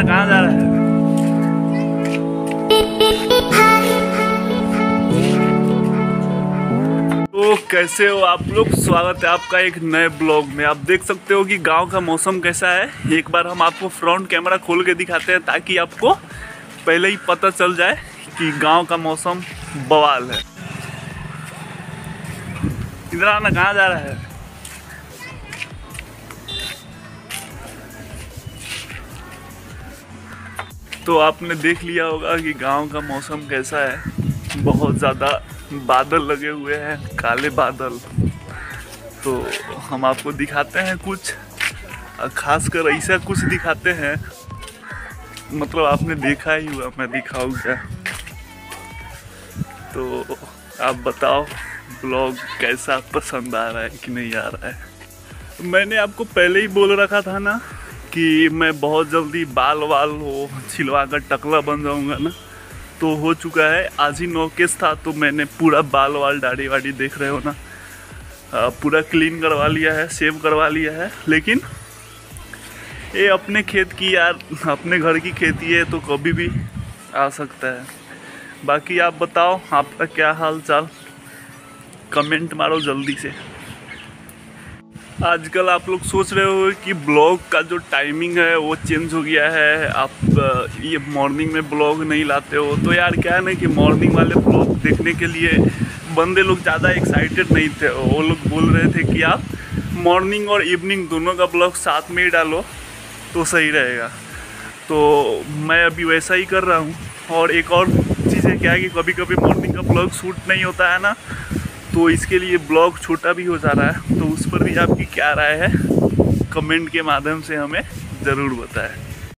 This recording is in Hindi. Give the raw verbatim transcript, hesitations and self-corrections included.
ना कहाँ जा रहा है? तो कैसे हो आप लोग? स्वागत है आपका एक नए ब्लॉग में। आप देख सकते हो कि गांव का मौसम कैसा है। एक बार हम आपको फ्रंट कैमरा खोल के दिखाते हैं ताकि आपको पहले ही पता चल जाए कि गांव का मौसम बवाल है। इधर आना, कहाँ जा रहा है? तो आपने देख लिया होगा कि गांव का मौसम कैसा है। बहुत ज़्यादा बादल लगे हुए हैं, काले बादल। तो हम आपको दिखाते हैं कुछ, खासकर ऐसा कुछ दिखाते हैं, मतलब आपने देखा ही हुआ, मैं दिखाऊंगा। तो आप बताओ ब्लॉग कैसा पसंद आ रहा है कि नहीं आ रहा है। मैंने आपको पहले ही बोल रखा था ना कि मैं बहुत जल्दी बाल वाल हो छिलवा कर टकला बन जाऊंगा ना, तो हो चुका है। आज ही नौकेस था तो मैंने पूरा बाल वाल दाढ़ी वाड़ी देख रहे हो ना, आ, पूरा क्लीन करवा लिया है, शेव करवा लिया है। लेकिन ये अपने खेत की यार, अपने घर की खेती है तो कभी भी आ सकता है। बाकी आप बताओ आपका क्या हाल चाल, कमेंट मारो जल्दी से। आजकल आप लोग सोच रहे हो कि ब्लॉग का जो टाइमिंग है वो चेंज हो गया है, आप ये मॉर्निंग में ब्लॉग नहीं लाते हो। तो यार क्या है ना कि मॉर्निंग वाले ब्लॉग देखने के लिए बंदे लोग ज़्यादा एक्साइटेड नहीं थे। वो लोग बोल रहे थे कि आप मॉर्निंग और इवनिंग दोनों का ब्लॉग साथ में ही डालो तो सही रहेगा। तो मैं अभी वैसा ही कर रहा हूँ। और एक और चीज़ें क्या है कि कभी कभी मॉर्निंग का ब्लॉग शूट नहीं होता है ना, तो इसके लिए ब्लॉग छोटा भी हो जा रहा है। तो उस पर भी आपकी क्या राय है, कमेंट के माध्यम से हमें ज़रूर बताएं।